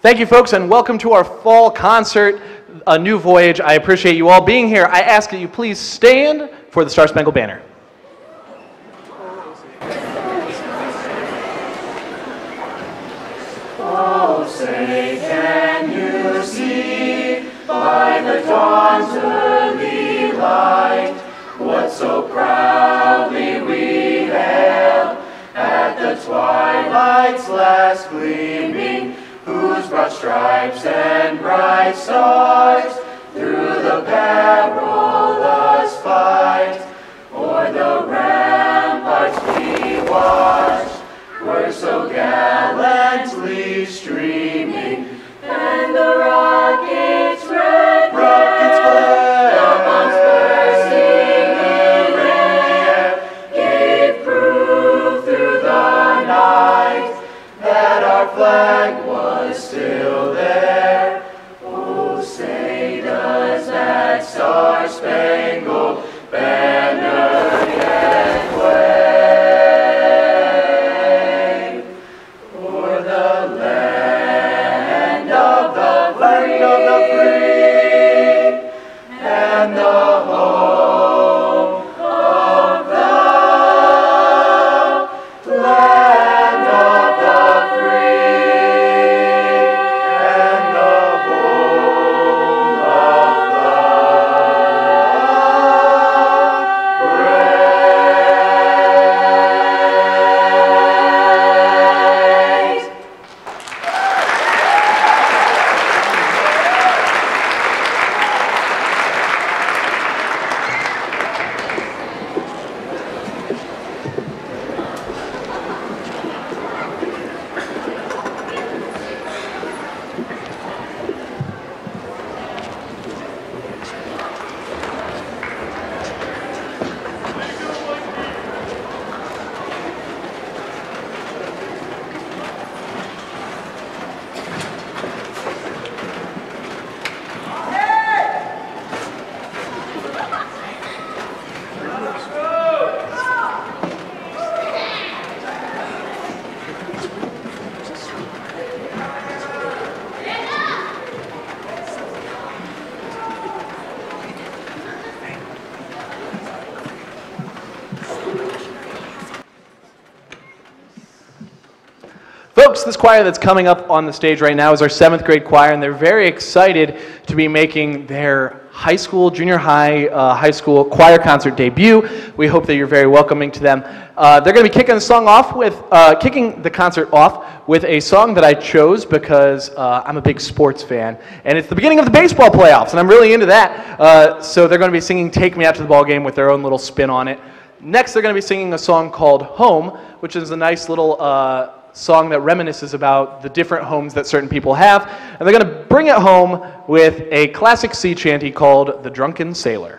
Thank you, folks, and welcome to our fall concert, A New Voyage. I appreciate you all being here. I ask that you please stand for the Star Spangled Banner. Oh, say, can you see by the dawn's early light what so proudly we hailed at the twilight's last gleaming, whose broad stripes and bright stars through the perilous fight o'er the ramparts we watched were so gallantly streaming, and the rockets red glare, the bombs bursting in the air, gave proof through the night that our flag was still there. Oh, say does that star-spangled banner yet wave o'er the land of the free and the home of the land of the free and the home of the brave. Folks, this choir that's coming up on the stage right now is our 7th grade choir, and they're very excited to be making their high school, junior high, high school choir concert debut. We hope that you're very welcoming to them. They're going to be kicking the concert off with a song that I chose because I'm a big sports fan, and it's the beginning of the baseball playoffs, and I'm really into that. So they're going to be singing "Take Me Out to the Ball Game" with their own little spin on it. Next, they're going to be singing a song called "Home," which is a nice little song that reminisces about the different homes that certain people have. And they're going to bring it home with a classic sea chanty called "The Drunken Sailor."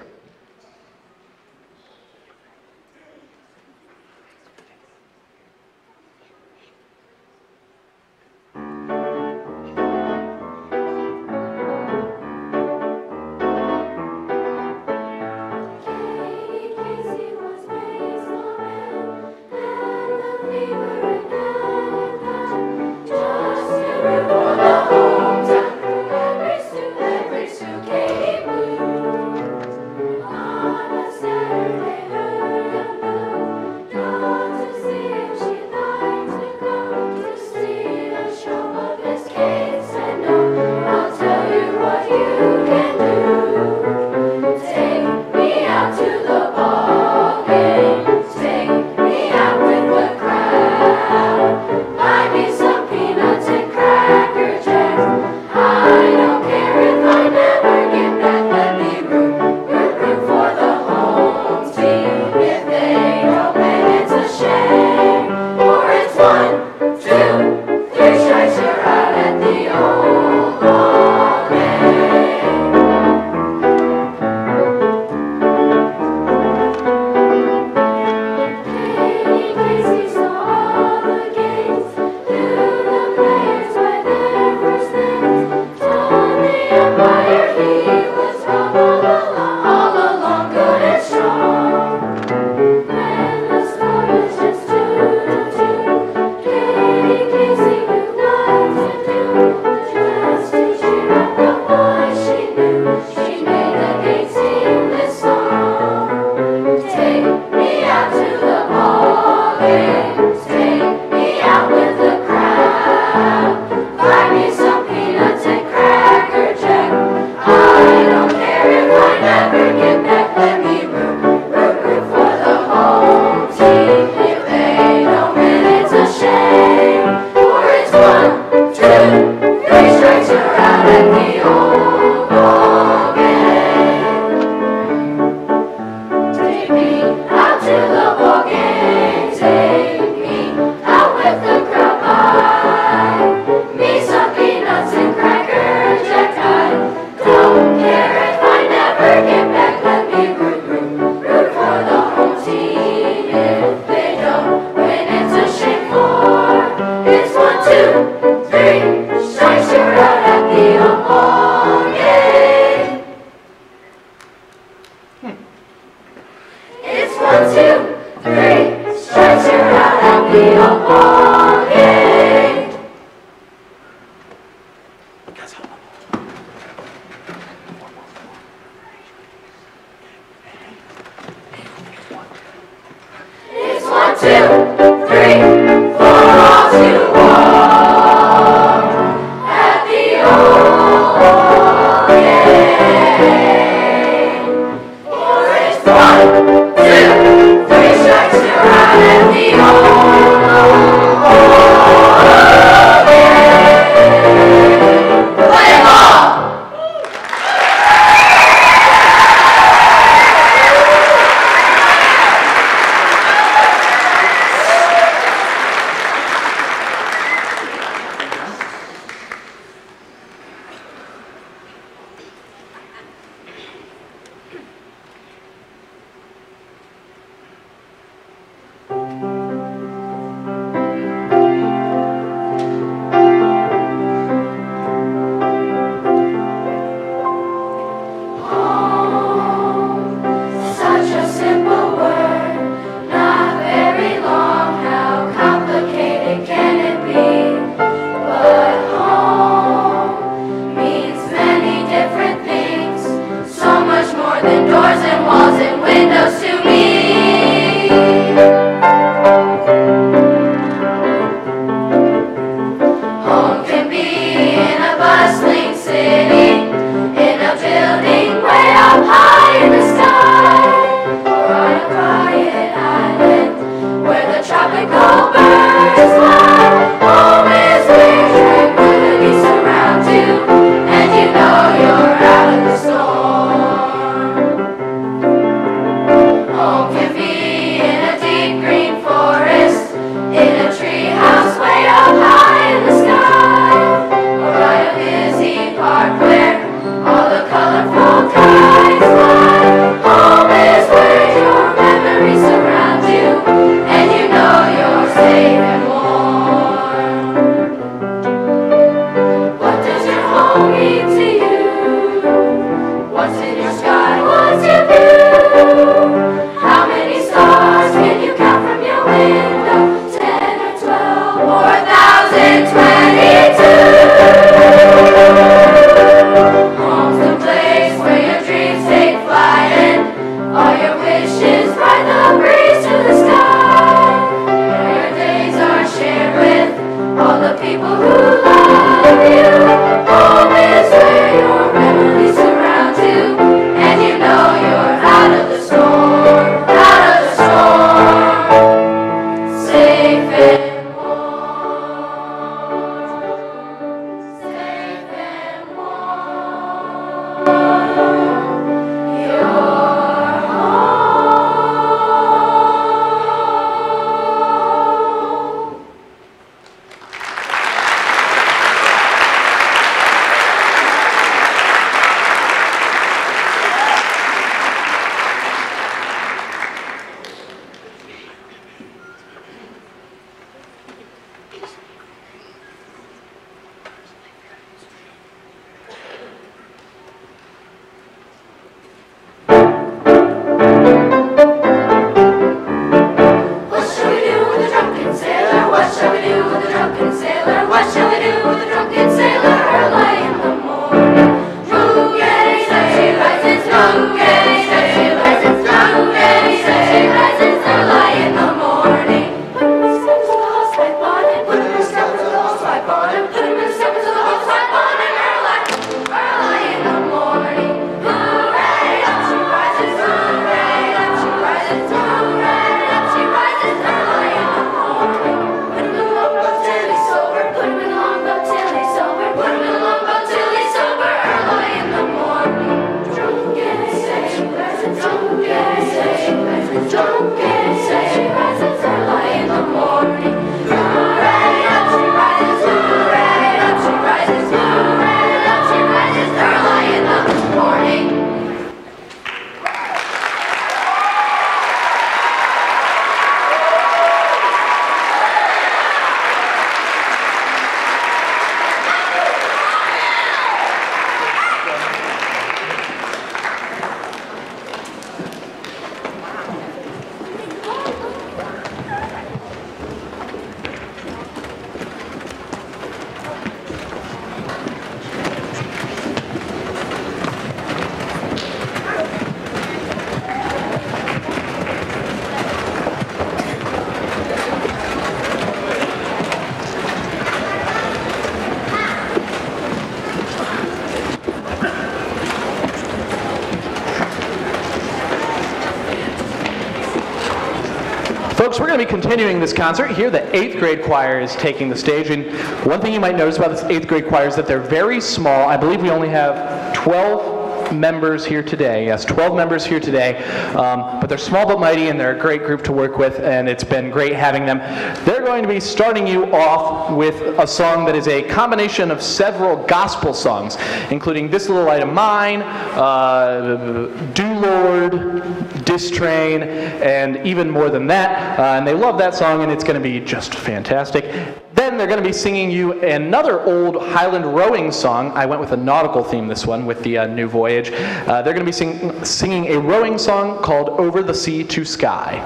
Folks, we're going to be continuing this concert. Here, the 8th grade choir is taking the stage, and one thing you might notice about this 8th grade choir is that they're very small. I believe we only have 12 members here today. Yes, 12 members here today, but they're small but mighty, and they're a great group to work with, and it's been great having them. They're going to be starting you off with a song that is a combination of several gospel songs, including This Little Light of Mine, Do Lord, Distrain, and even more than that, and they love that song, and it's going to be just fantastic. Then they're going to be singing you another old Highland rowing song. I went with a nautical theme this one with the New Voyage. They're going to be singing a rowing song called Over the Sea to Sky.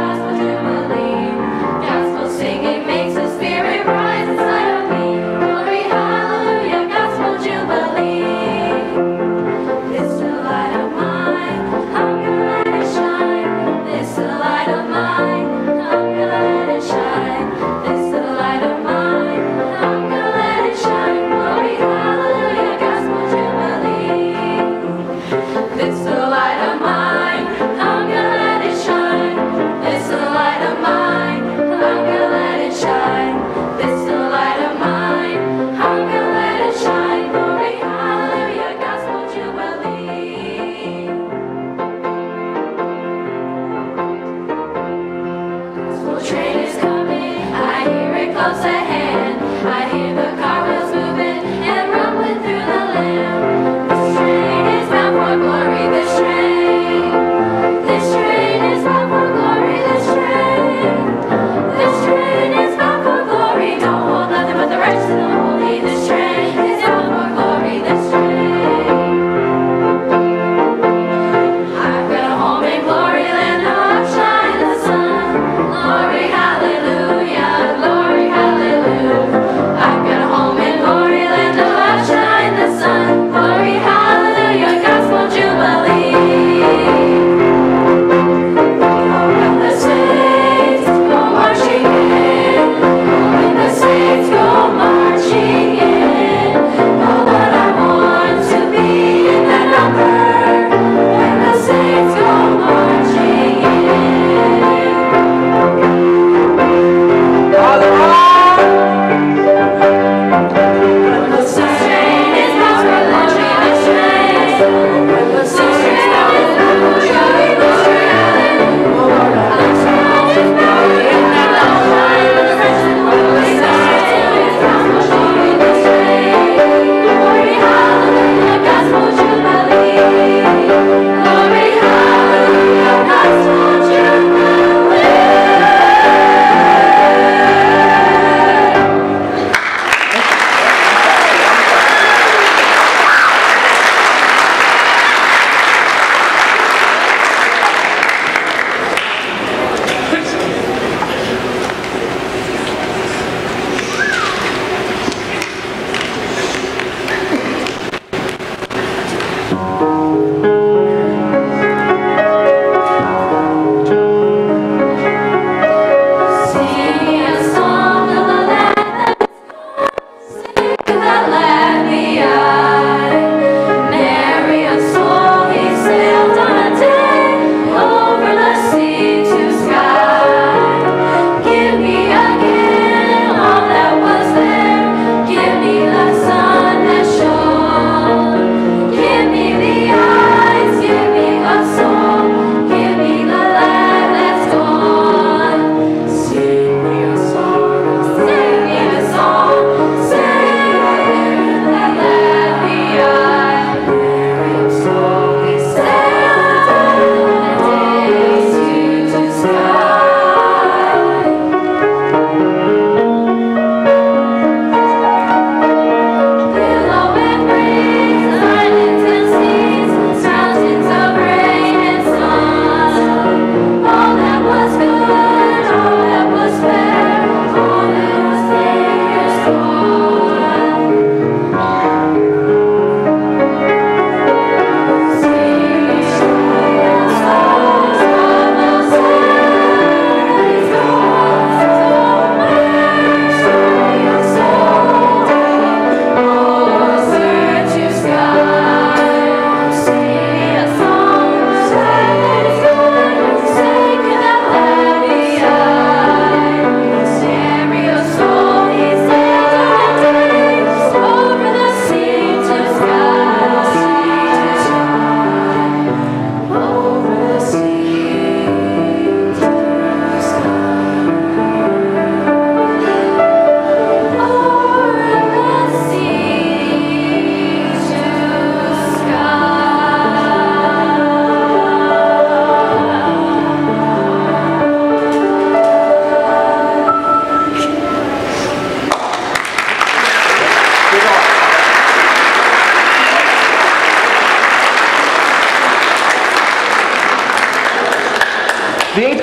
Gospel singing makes the spirit rise inside of me. Glory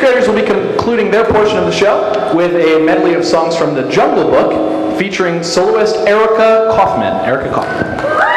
graders will be concluding their portion of the show with a medley of songs from the Jungle Book featuring soloist Erica Kaufman. Erica Kaufman.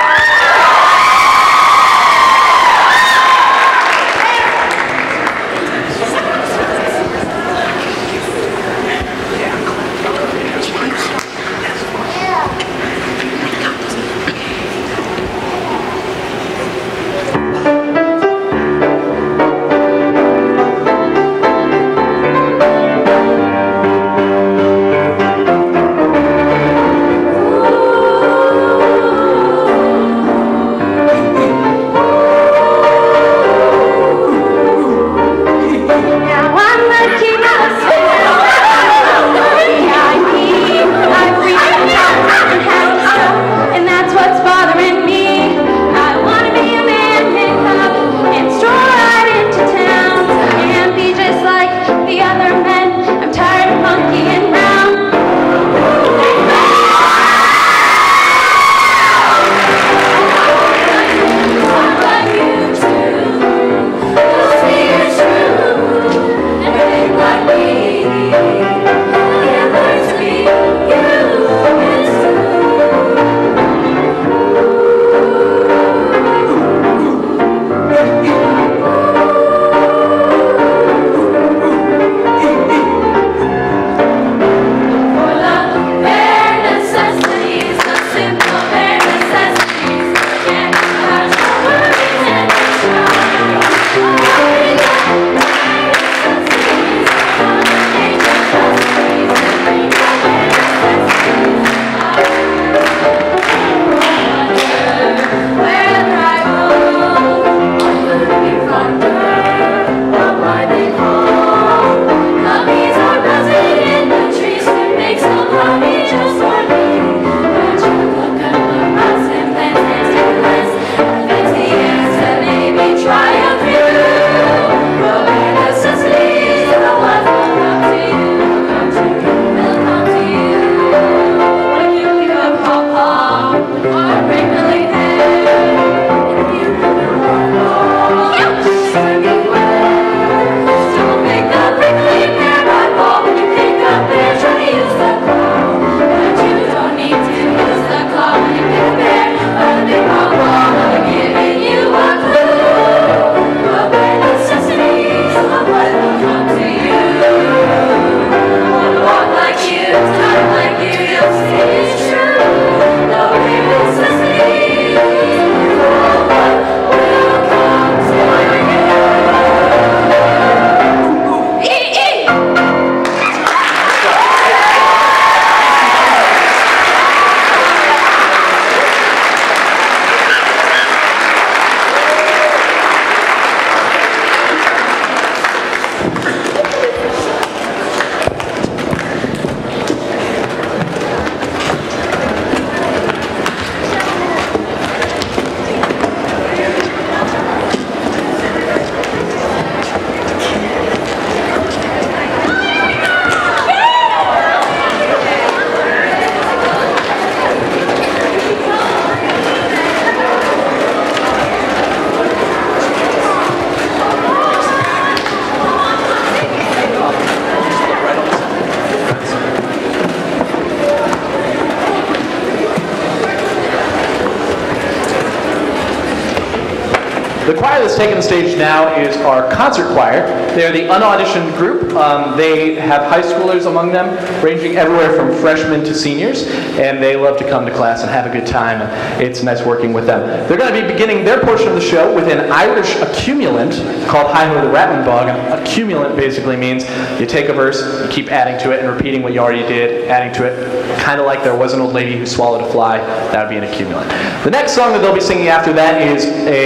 The choir that's taking the stage now is our concert choir. They're the unauditioned group. They have high schoolers among them, ranging everywhere from freshmen to seniors, and they love to come to class and have a good time. It's nice working with them. They're going to be beginning their portion of the show with an Irish accumulant called Hi Ho the Rattling Bog. An accumulant basically means you take a verse, you keep adding to it and repeating what you already did, adding to it, kind of like There Was an Old Lady Who Swallowed a Fly. That would be an accumulant. The next song that they'll be singing after that is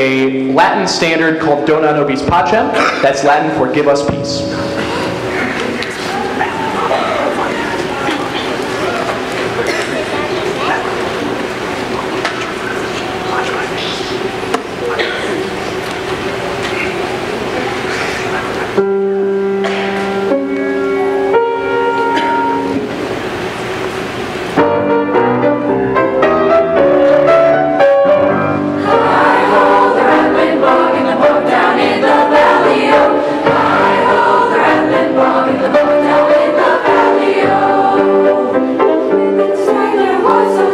a Latin standard called Dona Nobis Pacem. That's Latin for Give Us Peace. Hi ho, the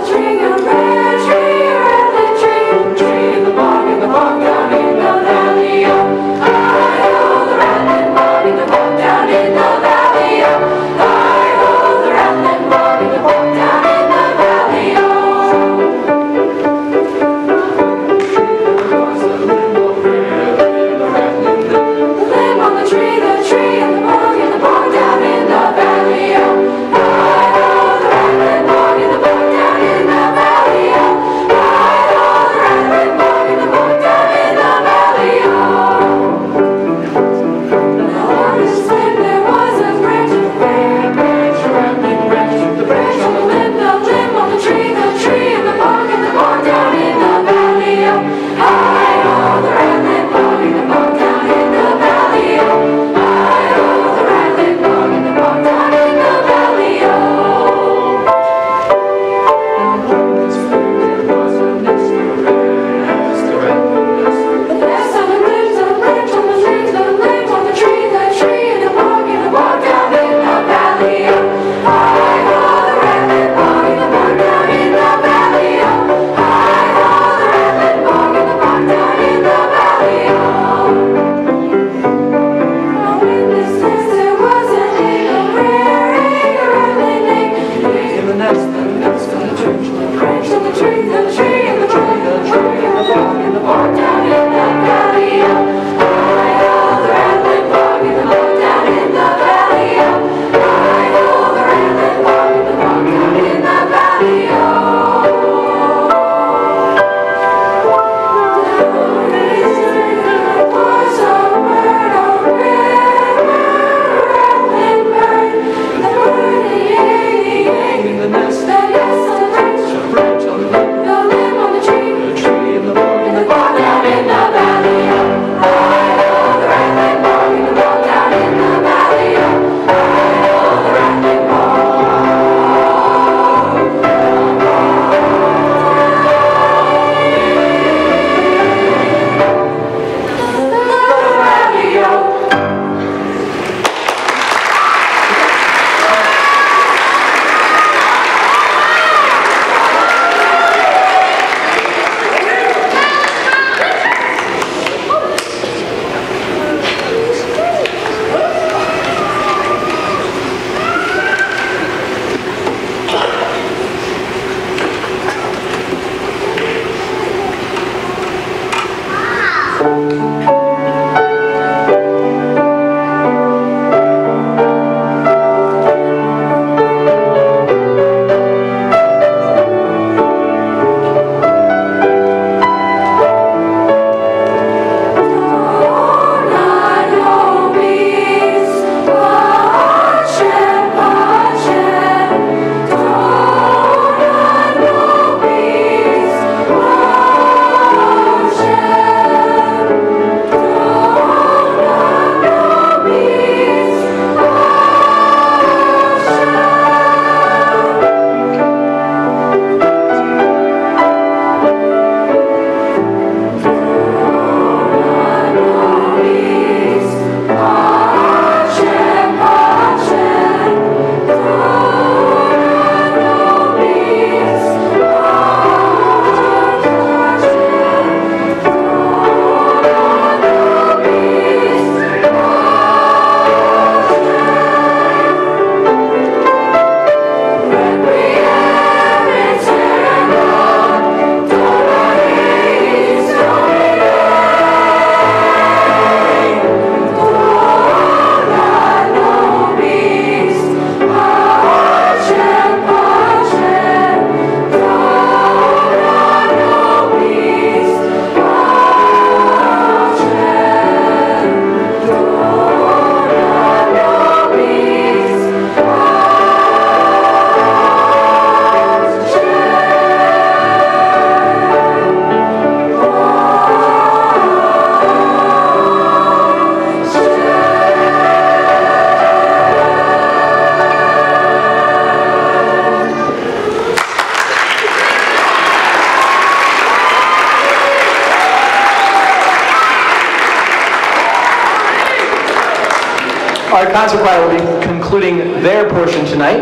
Our concert choir will be concluding their portion tonight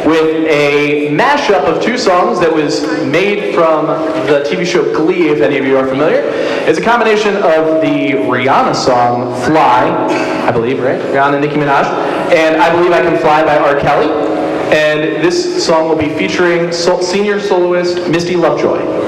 with a mashup of two songs that was made from the TV show Glee, if any of you are familiar. It's a combination of the Rihanna song Fly, I believe, right? Rihanna, Nicki Minaj, and I Believe I Can Fly by R. Kelly. And this song will be featuring senior soloist Misty Lovejoy.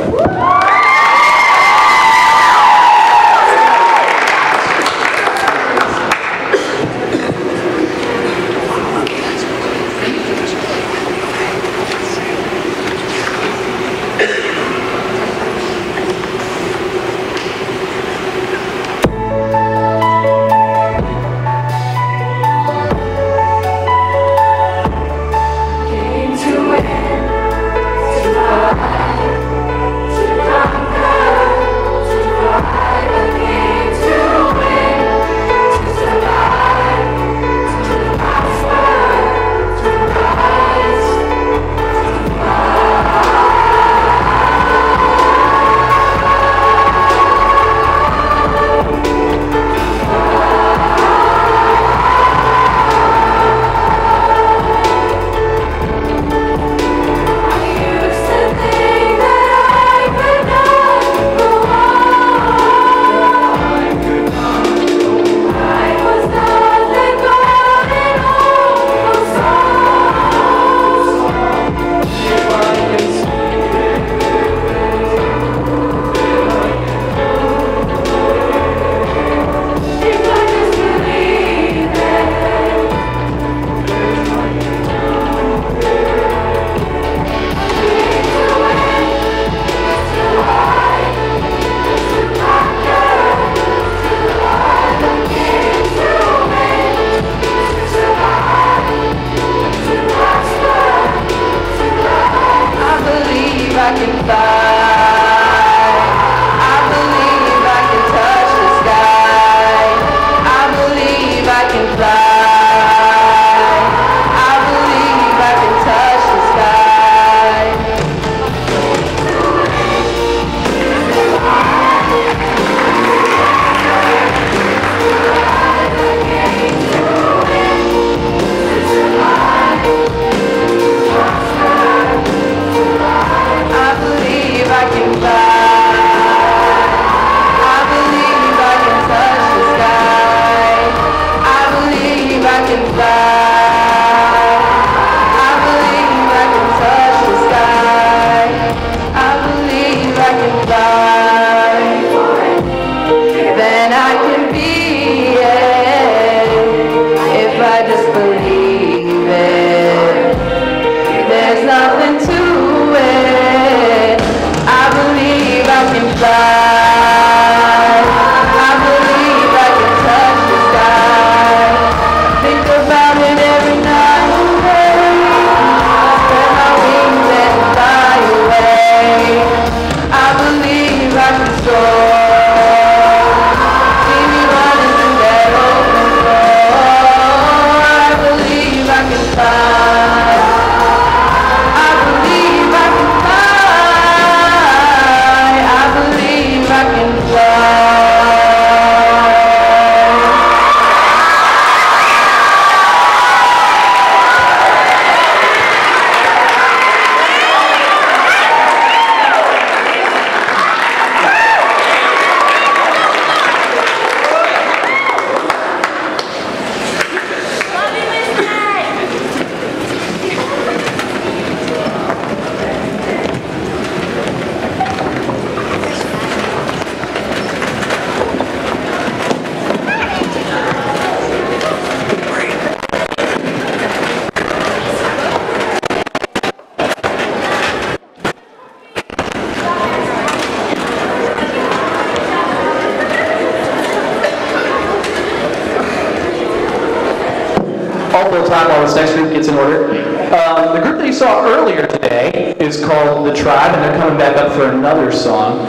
Time while this next group gets in order. The group that you saw earlier today is called The Tribe, and they're coming back up for another song.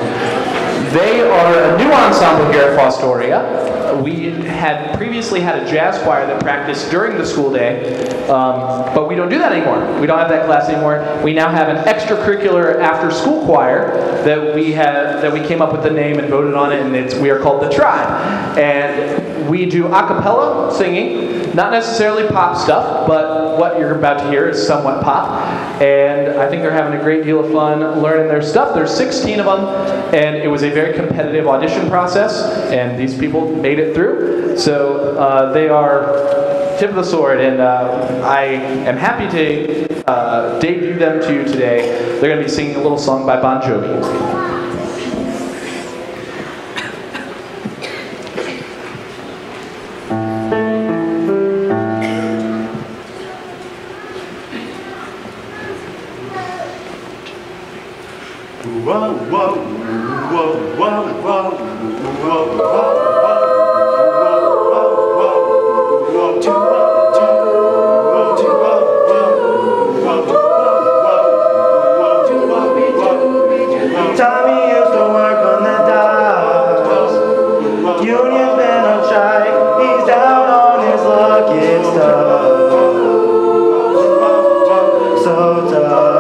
They are a new ensemble here at Fostoria. We had previously had a jazz choir that practiced during the school day, but we don't do that anymore. We don't have that class anymore. We now have an extracurricular after-school choir that we came up with the name and voted on it, and we are called The Tribe. And we do a cappella singing, not necessarily pop stuff, but what you're about to hear is somewhat pop, and I think they're having a great deal of fun learning their stuff. There's 16 of them, and it was a very competitive audition process, and these people made it through. So they are tip of the sword, and I am happy to debut them to you today. They're going to be singing a little song by Bon Jovi. Whoa, whoa, whoa, whoa, whoa, whoa, Tommy used to work on the docks. Union's been on strike. He's down on his luck. It's tough, so tough.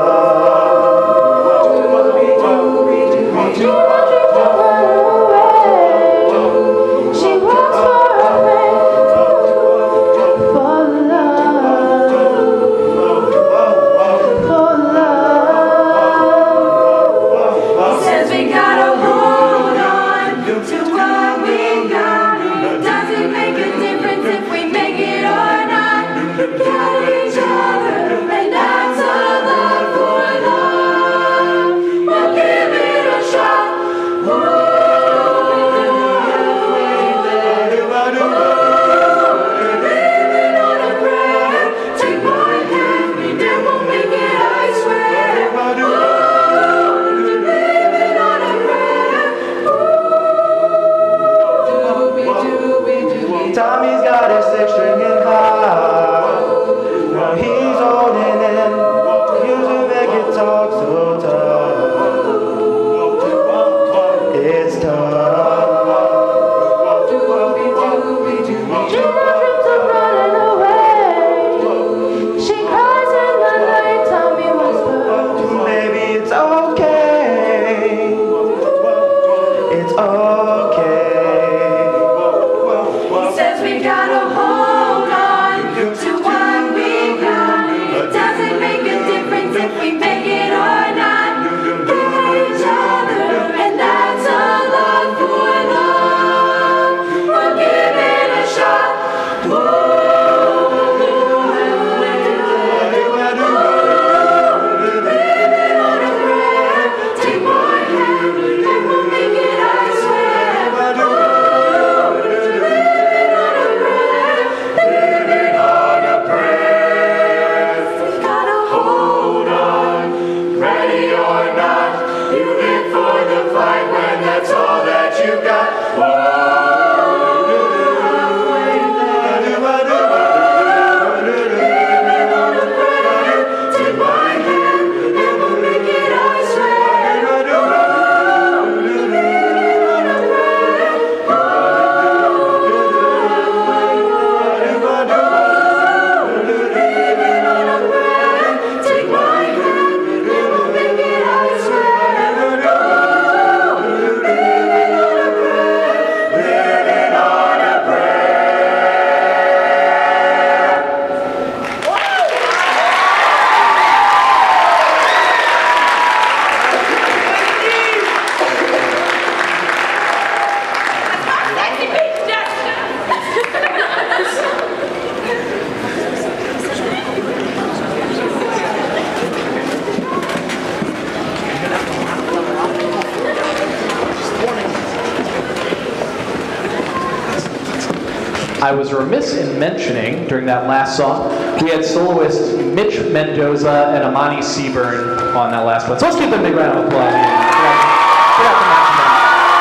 Tommy's got his six-string guitar. Now he's holding in. Used to make it talk so tough. It's tough. Children's are running away. She cries in the night. Tommy whispers, Baby, it's okay. It's okay. we gotta hold on to what we got. It doesn't make a difference if we make it or not. Give each other, and that's a lot for love. We'll give it a shot. Living on a prayer. Take my hand, and we'll make it, I swear. That's all that you got. Take my hand and we'll make it, I swear. Take my hand and we'll make it, I swear. I was remiss in mentioning during that last song, we had soloists Mitch Mendoza and Amani Seaburn on that last one. So let's give them a big round of applause. Forgot to mention that.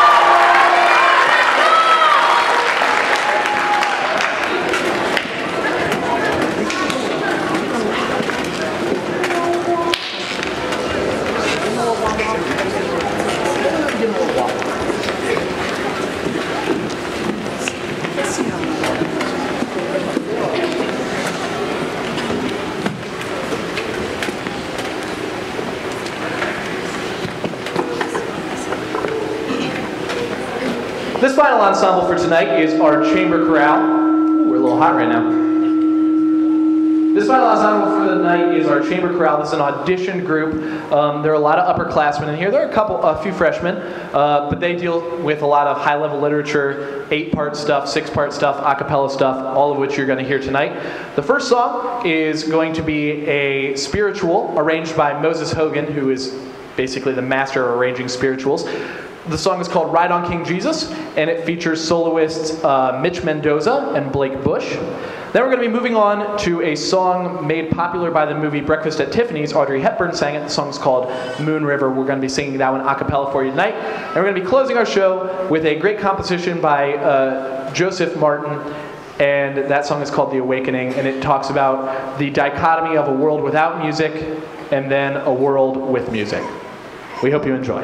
This final ensemble for tonight is our chamber chorale. Ooh, we're a little hot right now. This Final Ensemble for the night is our chamber chorale. This is an audition group. There are a lot of upperclassmen in here. There are a few freshmen, but they deal with a lot of high-level literature, 8-part stuff, 6-part stuff, a cappella stuff, all of which you're going to hear tonight. The first song is going to be a spiritual arranged by Moses Hogan, who is basically the master of arranging spirituals. The song is called Ride on King Jesus, and it features soloists Mitch Mendoza and Blake Bush. Then we're going to be moving on to a song made popular by the movie Breakfast at Tiffany's. Audrey Hepburn sang it. The song's called Moon River. We're going to be singing that one a cappella for you tonight. And we're going to be closing our show with a great composition by Joseph Martin, and that song is called The Awakening, and it talks about the dichotomy of a world without music and then a world with music. We hope you enjoy.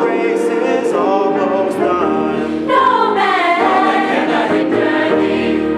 No man can hinder thee.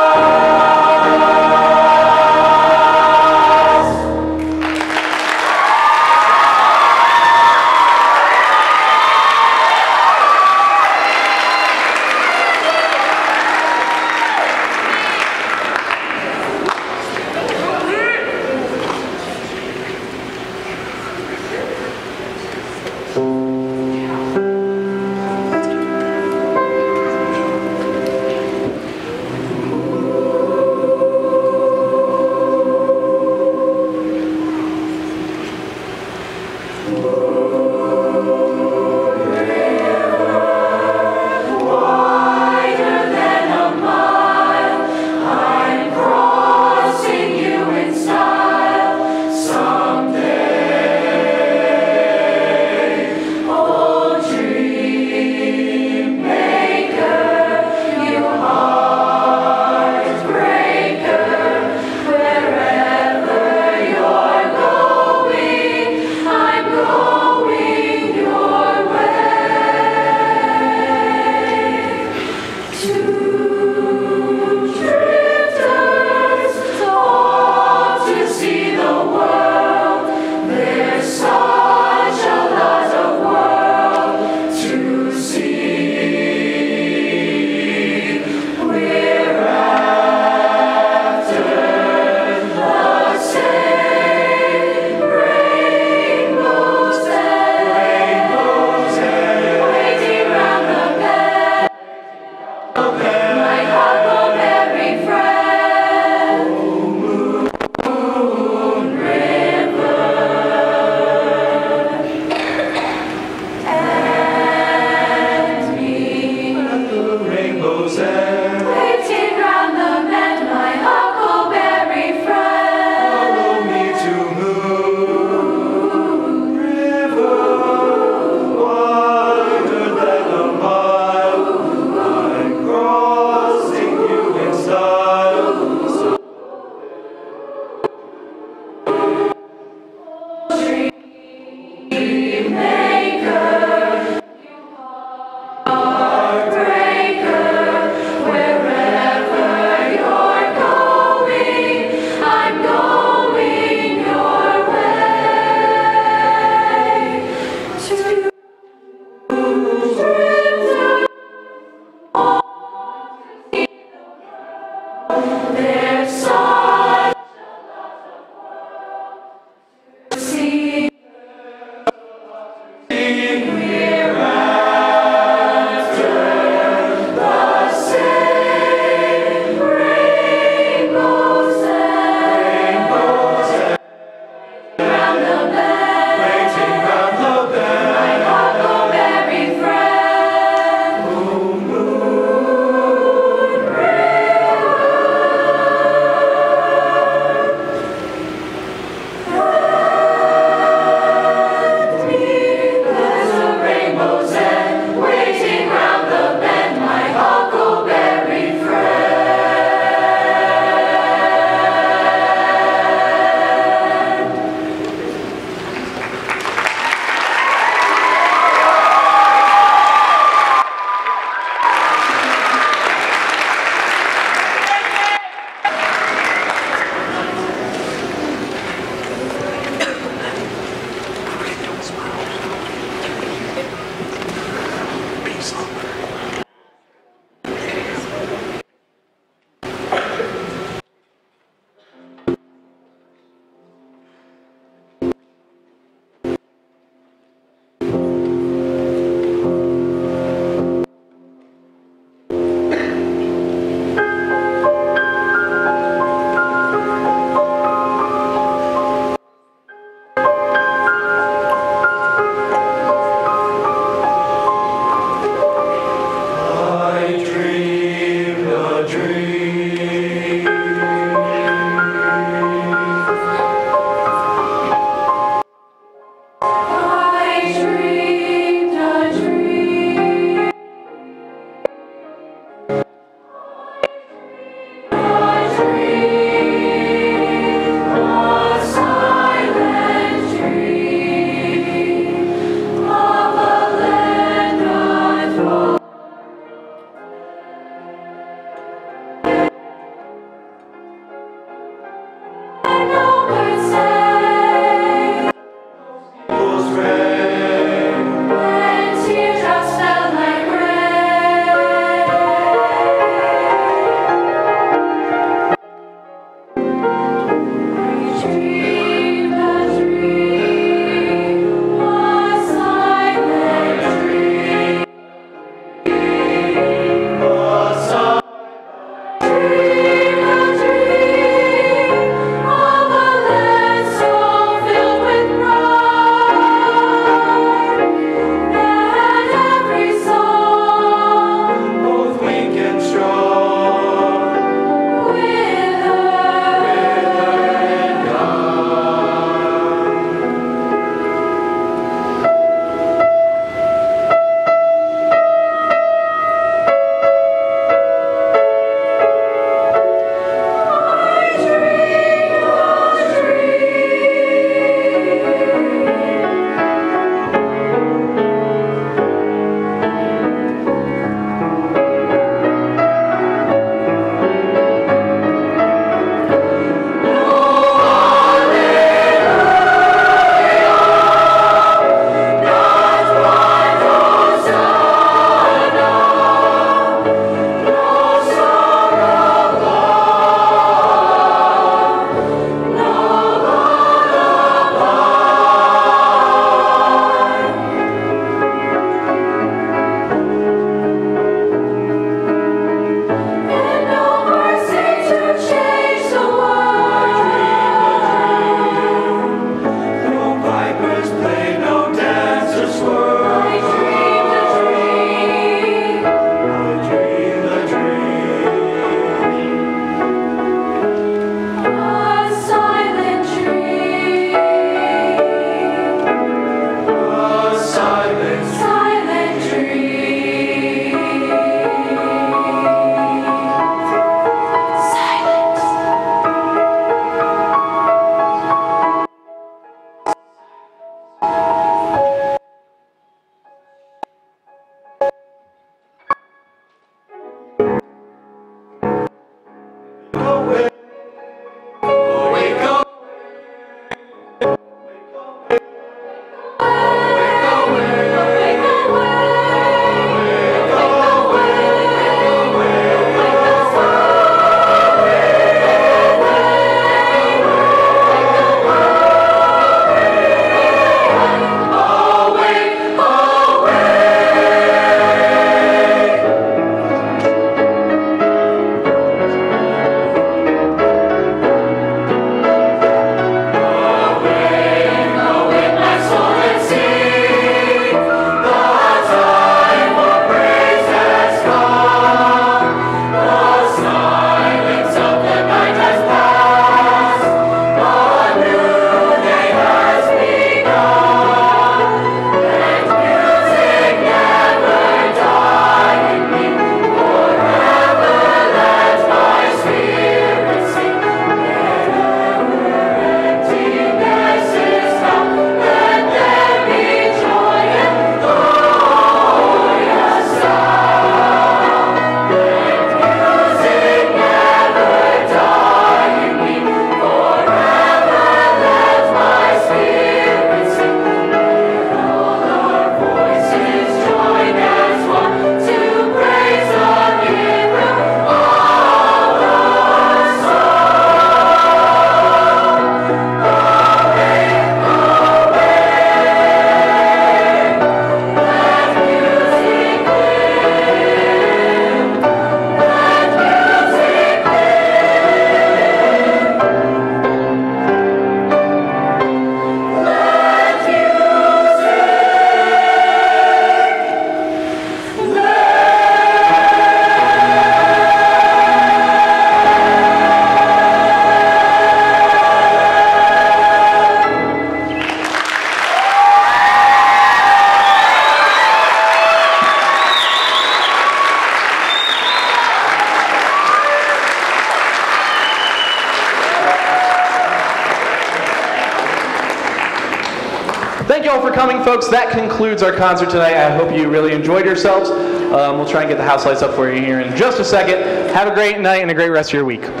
you all for coming, folks. That concludes our concert tonight. I hope you really enjoyed yourselves. We'll try and get the house lights up for you here in just a second. Have a great night and a great rest of your week.